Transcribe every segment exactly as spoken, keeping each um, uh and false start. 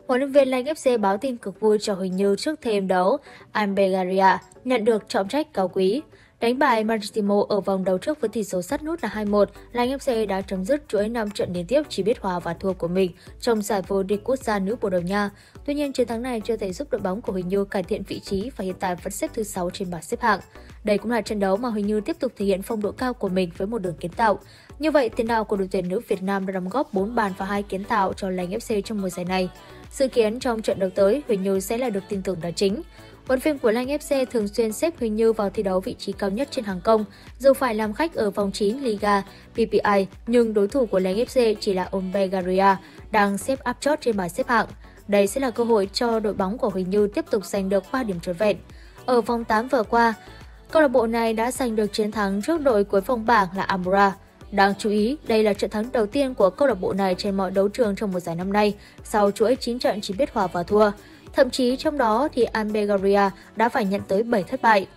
Huấn luyện viên Lanh ép xê báo tin cực vui cho Huỳnh Như trước thềm đấu Almeria nhận được trọng trách cao quý. Đánh bại Maritimo ở vòng đấu trước với tỷ số sắt nút là hai một, Lanh ép xê đã chấm dứt chuỗi năm trận liên tiếp chỉ biết hòa và thua của mình trong giải vô địch quốc gia nữ Bồ Đào Nha. Tuy nhiên, chiến thắng này chưa thể giúp đội bóng của Huỳnh Như cải thiện vị trí và hiện tại vẫn xếp thứ sáu trên bảng xếp hạng. Đây cũng là trận đấu mà Huỳnh Như tiếp tục thể hiện phong độ cao của mình với một đường kiến tạo. Như vậy, tiền đạo của đội tuyển nữ Việt Nam đã đóng góp bốn bàn và hai kiến tạo cho Lanh ép xê trong mùa giải này. Dự kiến trong trận đấu tới, Huỳnh Như sẽ là được tin tưởng đá chính. Huấn luyện viên của Lanh ép xê thường xuyên xếp Huỳnh Như vào thi đấu vị trí cao nhất trên hàng công, dù phải làm khách ở vòng chín Liga pê pê i, nhưng đối thủ của Lanh ép xê chỉ là Almeria, đang xếp áp chót trên bảng xếp hạng. Đây sẽ là cơ hội cho đội bóng của Huỳnh Như tiếp tục giành được ba điểm trọn vẹn. Ở vòng tám vừa qua, câu lạc bộ này đã giành được chiến thắng trước đội cuối vòng bảng là Amora. Đáng chú ý, đây là trận thắng đầu tiên của câu lạc bộ này trên mọi đấu trường trong mùa giải năm nay, sau chuỗi chín trận chỉ biết hòa và thua. Thậm chí trong đó thì Almeria đã phải nhận tới bảy thất bại.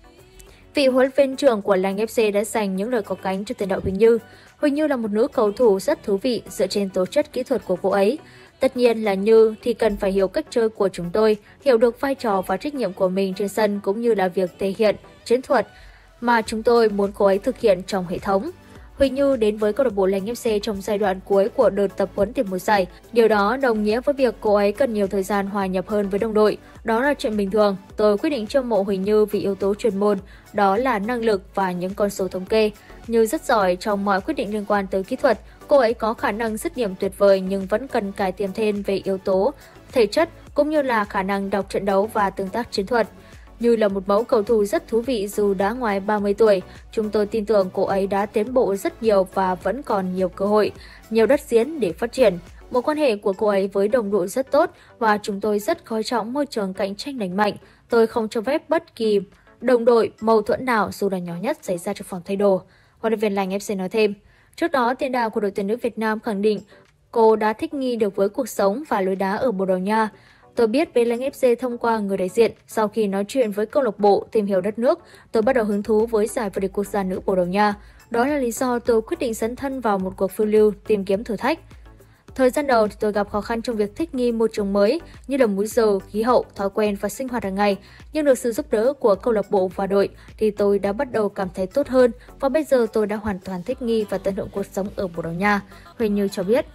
Vị huấn luyện viên trưởng của Lanh ép xê đã dành những lời có cánh cho tiền đạo Huỳnh Như. Huỳnh Như là một nữ cầu thủ rất thú vị dựa trên tố chất kỹ thuật của cô ấy. Tất nhiên là Như thì cần phải hiểu cách chơi của chúng tôi, hiểu được vai trò và trách nhiệm của mình trên sân cũng như là việc thể hiện chiến thuật mà chúng tôi muốn cô ấy thực hiện trong hệ thống. Huỳnh Như đến với câu lạc bộ Lanh ép xê trong giai đoạn cuối của đợt tập huấn tiền mùa giải. Điều đó đồng nghĩa với việc cô ấy cần nhiều thời gian hòa nhập hơn với đồng đội. Đó là chuyện bình thường. Tôi quyết định chiêu mộ Huỳnh Như vì yếu tố chuyên môn, đó là năng lực và những con số thống kê. Như rất giỏi trong mọi quyết định liên quan tới kỹ thuật. Cô ấy có khả năng dứt điểm tuyệt vời nhưng vẫn cần cải thiện thêm về yếu tố thể chất cũng như là khả năng đọc trận đấu và tương tác chiến thuật. Như là một mẫu cầu thủ rất thú vị dù đã ngoài ba mươi tuổi, chúng tôi tin tưởng cô ấy đã tiến bộ rất nhiều và vẫn còn nhiều cơ hội, nhiều đất diễn để phát triển. Mối quan hệ của cô ấy với đồng đội rất tốt và chúng tôi rất coi trọng môi trường cạnh tranh lành mạnh. Tôi không cho phép bất kỳ đồng đội mâu thuẫn nào dù là nhỏ nhất xảy ra trong phòng thay đồ. Huấn luyện viên Lanh ép xê nói thêm. Trước đó, tiền đạo của đội tuyển nữ Việt Nam khẳng định cô đã thích nghi được với cuộc sống và lối đá ở Bồ Đào Nha. Tôi biết về Lanh ép xê thông qua người đại diện. Sau khi nói chuyện với câu lạc bộ, tìm hiểu đất nước, tôi bắt đầu hứng thú với giải vô địch quốc gia nữ Bồ Đào Nha. Đó là lý do tôi quyết định dấn thân vào một cuộc phiêu lưu tìm kiếm thử thách. Thời gian đầu thì tôi gặp khó khăn trong việc thích nghi môi trường mới như là múi giờ, khí hậu, thói quen và sinh hoạt hàng ngày. Nhưng được sự giúp đỡ của câu lạc bộ và đội thì tôi đã bắt đầu cảm thấy tốt hơn và bây giờ tôi đã hoàn toàn thích nghi và tận hưởng cuộc sống ở Bồ Đào Nha, Huỳnh Như cho biết.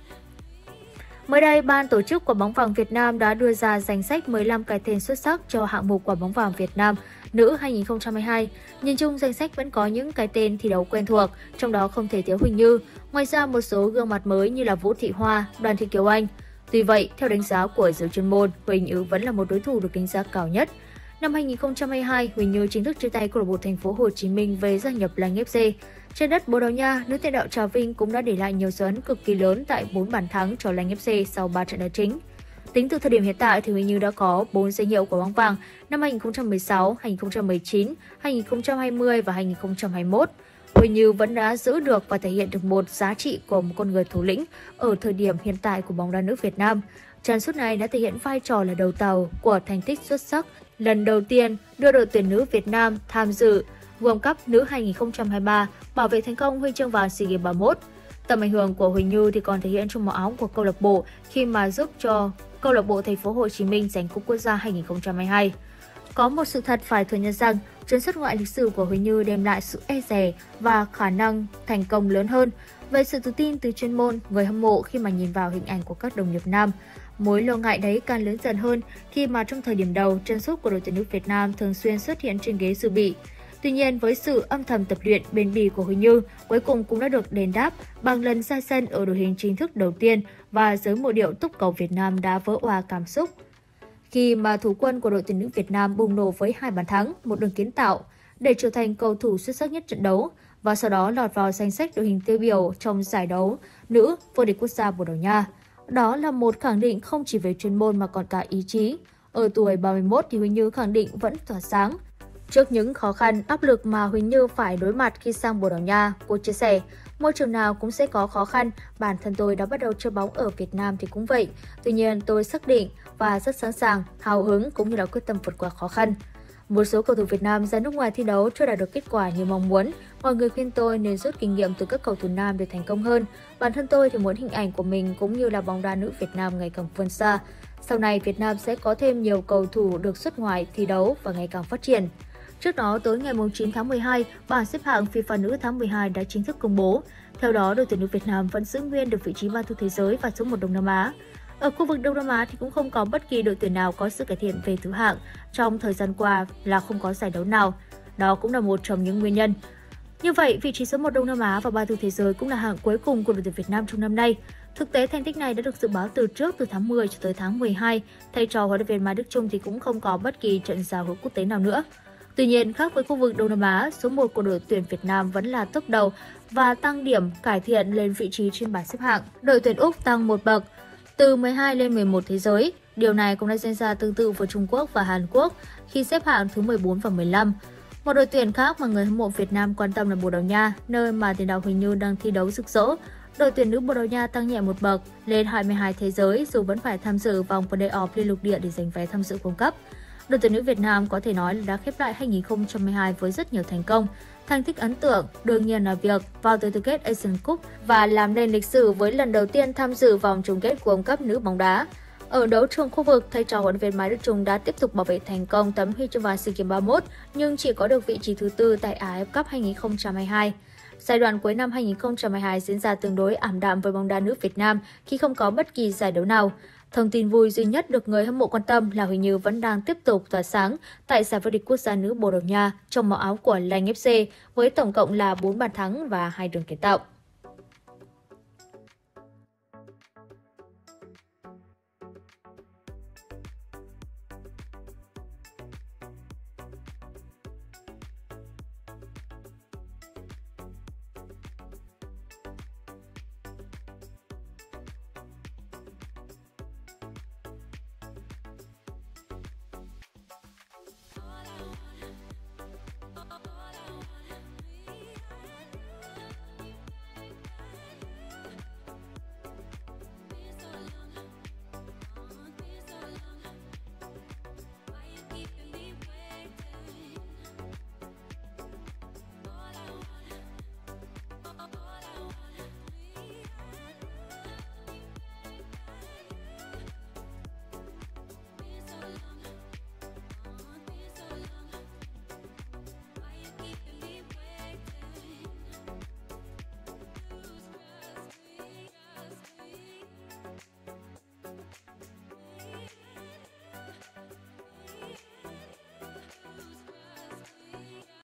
Mới đây, ban tổ chức Quả bóng vàng Việt Nam đã đưa ra danh sách mười lăm cái tên xuất sắc cho hạng mục Quả bóng vàng Việt Nam nữ hai không hai hai. Nhìn chung, danh sách vẫn có những cái tên thi đấu quen thuộc, trong đó không thể thiếu Huỳnh Như. Ngoài ra, một số gương mặt mới như là Vũ Thị Hoa, Đoàn Thị Kiều Anh. Tuy vậy, theo đánh giá của giới chuyên môn, Huỳnh Như vẫn là một đối thủ được đánh giá cao nhất. Năm hai không hai hai, Huỳnh Như chính thức chia tay câu lạc bộ Thành phố Hồ Chí Minh về gia nhập Lanh ép xê. Trên đất Bồ Đào Nha, nữ tiền đạo Trà Vinh cũng đã để lại nhiều dấu ấn cực kỳ lớn tại bốn bàn thắng cho Lanh ép xê sau ba trận đá chính. Tính từ thời điểm hiện tại thì Huỳnh Như đã có bốn danh hiệu Quả bóng vàng năm hai không một sáu, hai không một chín, hai không hai không và hai không hai mốt. Huỳnh Như vẫn đã giữ được và thể hiện được một giá trị của một con người thủ lĩnh ở thời điểm hiện tại của bóng đá nữ Việt Nam. Chân sút này đã thể hiện vai trò là đầu tàu của thành tích xuất sắc lần đầu tiên đưa đội tuyển nữ Việt Nam tham dự World Cup nữ hai không hai ba, bảo vệ thành công huy chương vàng SEA Games ba mươi mốt. Tầm ảnh hưởng của Huỳnh Như thì còn thể hiện trong màu áo của câu lạc bộ khi mà giúp cho câu lạc bộ Thành phố Hồ Chí Minh giành cúp quốc gia hai không hai hai. Có một sự thật phải thừa nhận rằng chuyến xuất ngoại lịch sử của Huỳnh Như đem lại sự e dè và khả năng thành công lớn hơn. Về sự tự tin từ chuyên môn, người hâm mộ khi mà nhìn vào hình ảnh của các đồng nghiệp nam, mối lo ngại đấy càng lớn dần hơn khi mà trong thời điểm đầu, chân sút của đội tuyển nữ Việt Nam thường xuyên xuất hiện trên ghế dự bị. Tuy nhiên, với sự âm thầm tập luyện bền bỉ của Huỳnh Như, cuối cùng cũng đã được đền đáp bằng lần ra sân ở đội hình chính thức đầu tiên và giới mộ điệu túc cầu Việt Nam đã vỡ òa cảm xúc. Khi mà thủ quân của đội tuyển nữ Việt Nam bùng nổ với hai bàn thắng, một đường kiến tạo để trở thành cầu thủ xuất sắc nhất trận đấu và sau đó lọt vào danh sách đội hình tiêu biểu trong giải đấu nữ vô địch quốc gia Bồ Đào Nha. Đó là một khẳng định không chỉ về chuyên môn mà còn cả ý chí. Ở tuổi ba mươi mốt thì Huỳnh Như khẳng định vẫn tỏa sáng. Trước những khó khăn, áp lực mà Huỳnh Như phải đối mặt khi sang Bồ Đào Nha, cô chia sẻ, môi trường nào cũng sẽ có khó khăn, bản thân tôi đã bắt đầu chơi bóng ở Việt Nam thì cũng vậy. Tuy nhiên tôi xác định và rất sẵn sàng, hào hứng cũng như là quyết tâm vượt qua khó khăn. Một số cầu thủ Việt Nam ra nước ngoài thi đấu chưa đạt được kết quả như mong muốn. Mọi người khuyên tôi nên rút kinh nghiệm từ các cầu thủ nam để thành công hơn. Bản thân tôi thì muốn hình ảnh của mình cũng như là bóng đá nữ Việt Nam ngày càng vươn xa. Sau này, Việt Nam sẽ có thêm nhiều cầu thủ được xuất ngoại thi đấu và ngày càng phát triển. Trước đó, tối ngày chín tháng mười hai, bảng xếp hạng FIFA nữ tháng mười hai đã chính thức công bố. Theo đó, đội tuyển nữ Việt Nam vẫn giữ nguyên được vị trí ba mươi thế giới và số một Đông Nam Á. Ở khu vực Đông Nam Á thì cũng không có bất kỳ đội tuyển nào có sự cải thiện về thứ hạng. Trong thời gian qua là không có giải đấu nào. Đó cũng là một trong những nguyên nhân. Như vậy, vị trí số một Đông Nam Á và ba mươi thế giới cũng là hạng cuối cùng của đội tuyển Việt Nam trong năm nay. Thực tế, thành tích này đã được dự báo từ trước từ tháng mười cho tới tháng mười hai. Thầy trò huấn luyện viên Mai Đức Chung thì cũng không có bất kỳ trận giao hữu quốc tế nào nữa. Tuy nhiên, khác với khu vực Đông Nam Á, số một của đội tuyển Việt Nam vẫn là top đầu và tăng điểm cải thiện lên vị trí trên bảng xếp hạng. Đội tuyển Úc tăng một bậc, từ mười hai lên mười một thế giới. Điều này cũng đã diễn ra tương tự với Trung Quốc và Hàn Quốc khi xếp hạng thứ mười bốn và mười lăm. Một đội tuyển khác mà người hâm mộ Việt Nam quan tâm là Bồ Đào Nha, nơi mà tiền đạo Huỳnh Như đang thi đấu rực rỡ. Đội tuyển nữ Bồ Đào Nha tăng nhẹ một bậc lên hai mươi hai thế giới dù vẫn phải tham dự vòng play-off liên lục địa để giành vé tham dự World Cup. Đội tuyển nữ Việt Nam có thể nói là đã khép lại hai nghìn không trăm mười hai với rất nhiều thành công. Thành tích ấn tượng đương nhiên là việc vào tới tứ kết Asian Cup và làm nên lịch sử với lần đầu tiên tham dự vòng chung kết World Cup nữ bóng đá. Ở đấu trường khu vực, thầy trò huấn luyện viên Mai Đức Chung đã tiếp tục bảo vệ thành công tấm huy chương vàng SEA Games ba mươi mốt nhưng chỉ có được vị trí thứ tư tại a ép ép Cup hai nghìn không trăm hai mươi hai. Giai đoạn cuối năm hai nghìn không trăm hai mươi hai diễn ra tương đối ảm đạm với bóng đá nữ Việt Nam khi không có bất kỳ giải đấu nào. Thông tin vui duy nhất được người hâm mộ quan tâm là Huỳnh Như vẫn đang tiếp tục tỏa sáng tại giải vô địch quốc gia nữ Bồ Đào Nha trong màu áo của Lanh ép xê với tổng cộng là bốn bàn thắng và hai đường kiến tạo.